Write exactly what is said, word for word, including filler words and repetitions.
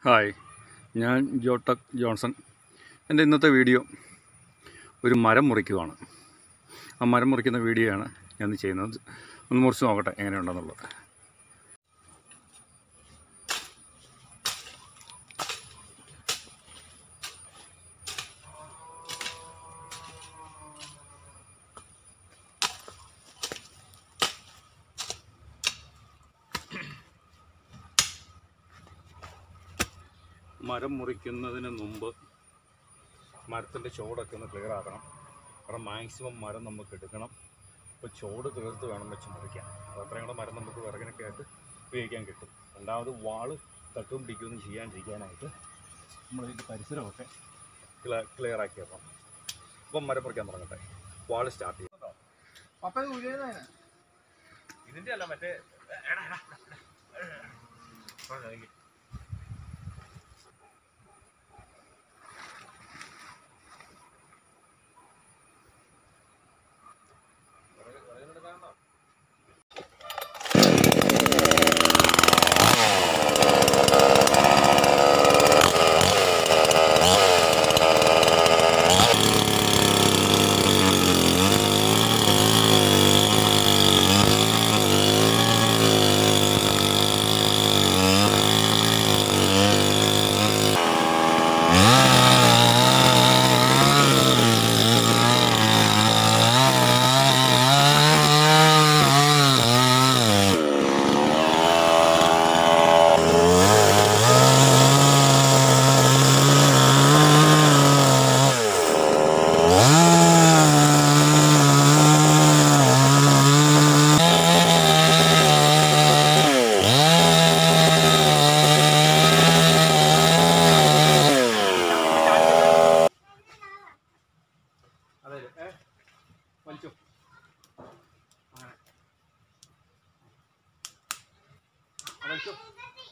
Hi, ഞാൻ ജോട്ടക് Johnson. എൻ്റെ ഇന്നത്തെ വീഡിയോ ഒരു മരം മുറിക്കുവാണ്. ആ മരം മുറിക്കുന്ന വീഡിയോ ആണ് ഞാൻ ചെയ്യുന്നത്. ഒന്ന് മുറിച്ച് നോക്കട്ടെ എങ്ങനെയുണ്ടെന്നുള്ളത്. മരം മുറിക്കുന്നതിന് മുമ്പ് മരത്തിൻ്റെ ചോടൊക്കെ ഒന്ന് ക്ലിയർ ആക്കണം. കാരണം മാക്സിമം മരം നമുക്ക് എടുക്കണം. അപ്പോൾ ചോട് തീർത്ത് വേണം വെച്ച് മുറിക്കാൻ. അപ്പോൾ അത്രയും കൂടെ മരം നമുക്ക് വിറകിനൊക്കെ ആയിട്ട് ഉപയോഗിക്കാൻ കിട്ടും. രണ്ടാമത് വാള് തട്ടും പിടിക്കുകയൊന്നും ചെയ്യാണ്ടിരിക്കാനായിട്ട് നമ്മളിതിൻ്റെ പരിസരമൊക്കെ ക്ലിയർ ആക്കി വെക്കണം. അപ്പം മരം മുറിക്കാൻ തുടങ്ങട്ടെ. വാള് സ്റ്റാർട്ട് ചെയ്യും. ഇതിൻ്റെ അല്ല, മറ്റേ വലിച്ചോ. അങ്ങനെ വലിച്ചോ.